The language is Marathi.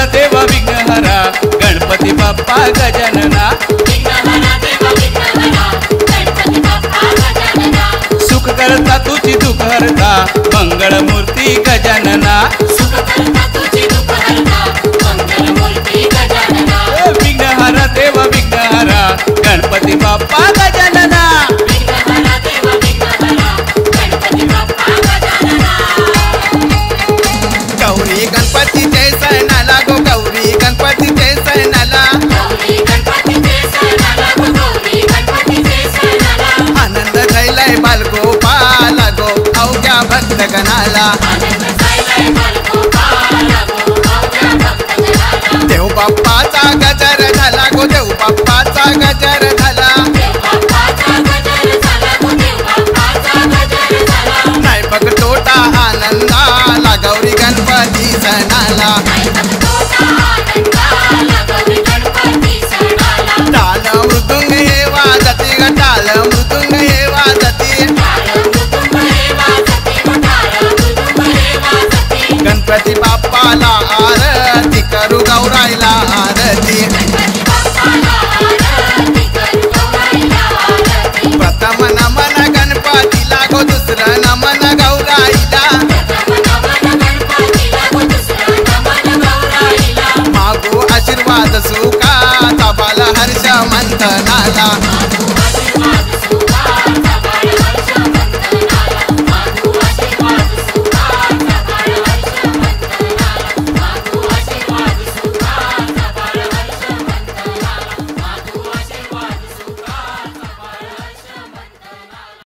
देव विघ्नहरा गणपती बाप्पा गजानना सुख करता तुझी दुःख हरता मंगळ मूर्ती गजानना विघ्नहरा देव विघ्नहरा गणपती बाप्पा गजानना गौरी गणपतीचे सणाला गो गौरी गणपतीचे सणाला आनंद झालाय बालगोपाल गो अवघ्या भक्तगणाला देव बाप्पाचा गजर झाला गो देव बाप्पाचा गजर झाला नाही बघ तोटा आनंदाला गौरी गणपती सणाला टाळ मृदुंग हे वाजती ग टाळ मृदुंग हे वाजती गणपती बाप्पाला आरती करू गौराईला आरती प्रथम नमन गणपतीला गो दुसरं नमन गौराईला मागो आशीर्वाद सुखाचा बाल हर्ष मंथनाला